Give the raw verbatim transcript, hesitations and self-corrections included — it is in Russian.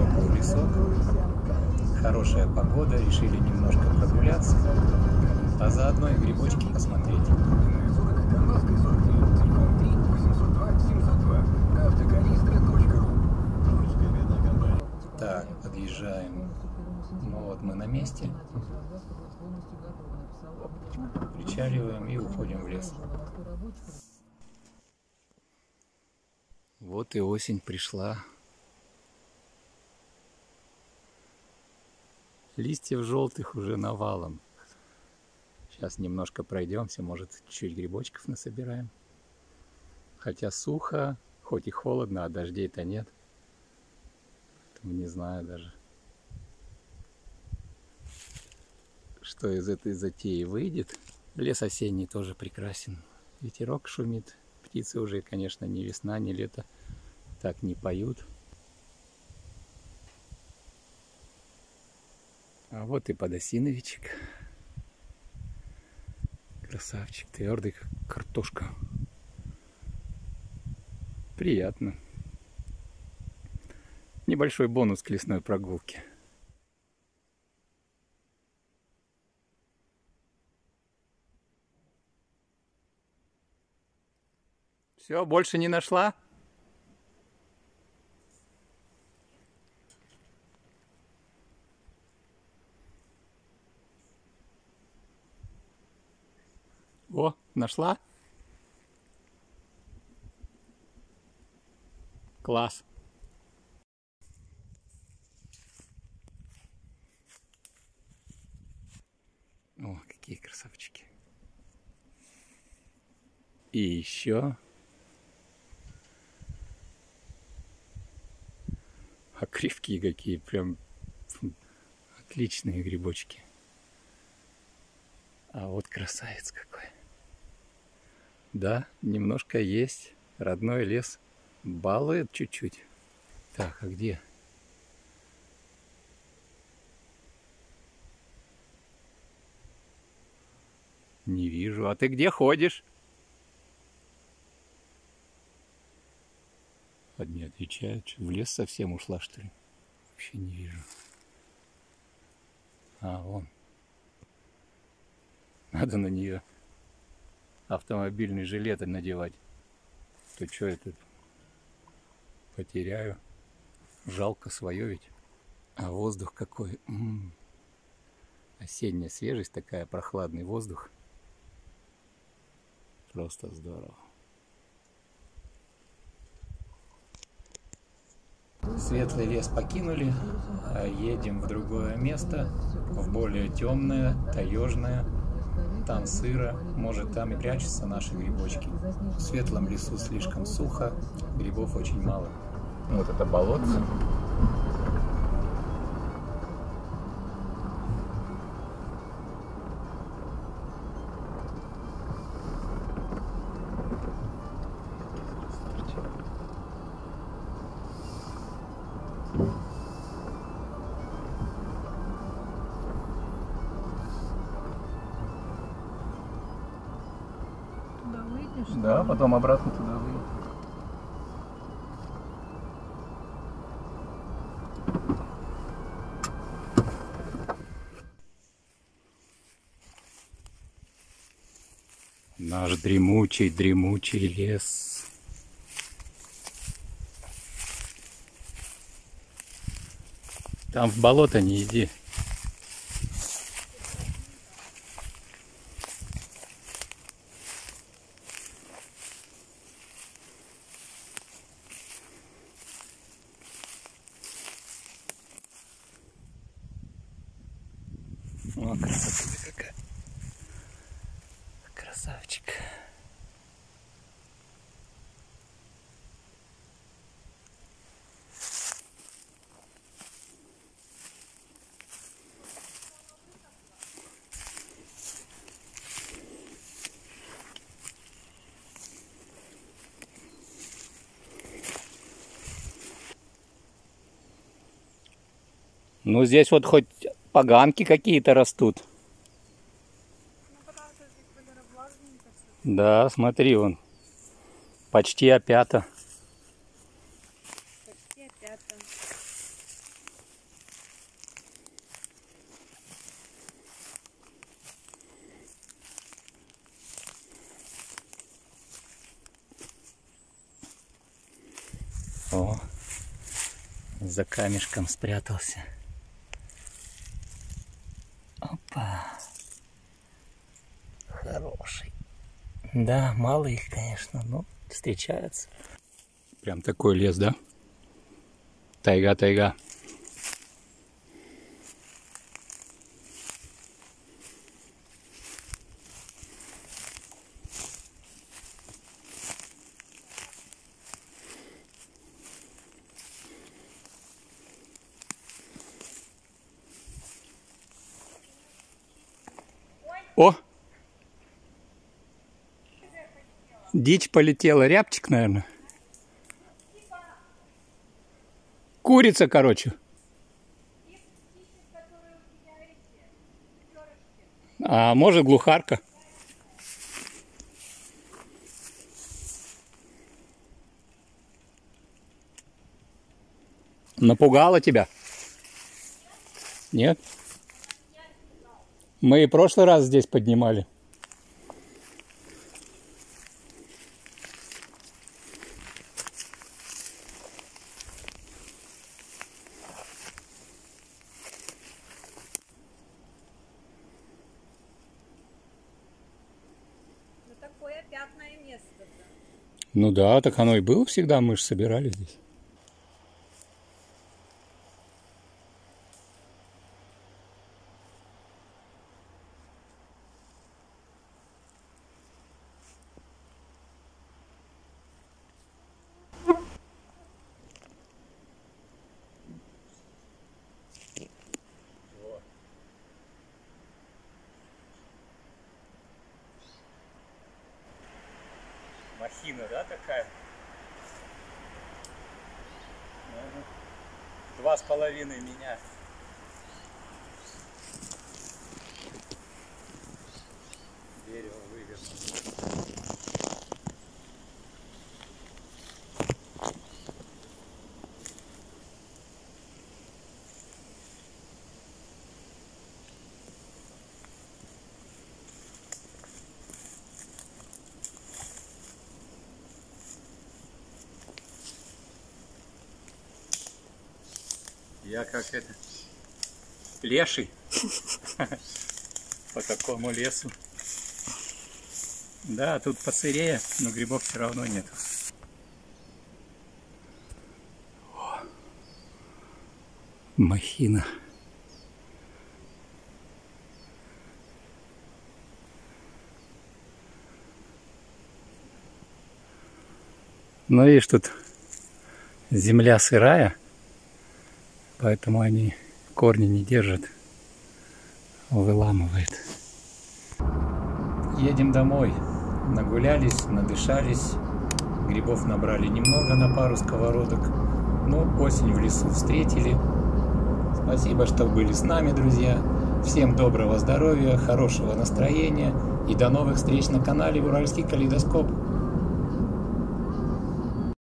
был лесок, хорошая погода, решили немножко прогуляться, а заодно и грибочки посмотреть. Так, подъезжаем. Ну вот мы на месте. Причаливаем и уходим в лес. Вот и осень пришла. Листьев желтых уже навалом. Сейчас немножко пройдемся, может, чуть грибочков насобираем. Хотя сухо, хоть и холодно, а дождей-то нет. Поэтому не знаю даже, что из этой затеи выйдет. Лес осенний тоже прекрасен. Ветерок шумит. Птицы уже, конечно, не весна, не лето. Так не поют. А вот и подосиновичек. Красавчик, твердый, как картошка. Приятно. Небольшой бонус к лесной прогулке. Все, больше не нашла? О, нашла? Класс. О, какие красавчики. И еще. А кривкие какие, прям отличные грибочки. А вот красавец какой. Да, немножко есть. Родной лес балует чуть-чуть. Так, а где? Не вижу. А ты где ходишь? Одни отвечают. В лес совсем ушла, что ли? Вообще не вижу. А, вон. Надо на нее автомобильный жилет надевать. То что это? Потеряю. Жалко свое ведь. А воздух какой. М-м. Осенняя свежесть такая, прохладный воздух. Просто здорово. Светлый лес покинули, а едем в другое место, в более темное, таежное. Там сыро, может, там и прячутся наши грибочки. В светлом лесу слишком сухо, грибов очень мало. Вот это болотце. Да, потом обратно туда выйдем. Наш дремучий, дремучий лес. Там в болото не иди. О, красота какая. Красавчик. Ну, здесь вот хоть поганки какие-то растут. Да, смотри, вон. Почти опята. Почти опята. За камешком спрятался. Опа. Хороший. Да, мало их, конечно, но встречаются. Прям такой лес, да? Тайга, тайга. О! Дичь полетела. Рябчик, наверное. Курица, короче. А может, глухарка. Напугала тебя? Нет? Мы и в прошлый раз здесь поднимали. Ну такое пятное место. Ну да, так оно и было всегда, мы же собирали здесь. Махина, да, такая? Два с половиной меня. Дерево вывернуло. Я как это, леший по такому лесу. Да, тут посырее, но грибов все равно нет. О, махина. Ну видишь, тут земля сырая. Поэтому они корни не держат, выламывает. Едем домой. Нагулялись, надышались. Грибов набрали немного на пару сковородок. Ну, осень в лесу встретили. Спасибо, что были с нами, друзья. Всем доброго здоровья, хорошего настроения и до новых встреч на канале Уральский калейдоскоп.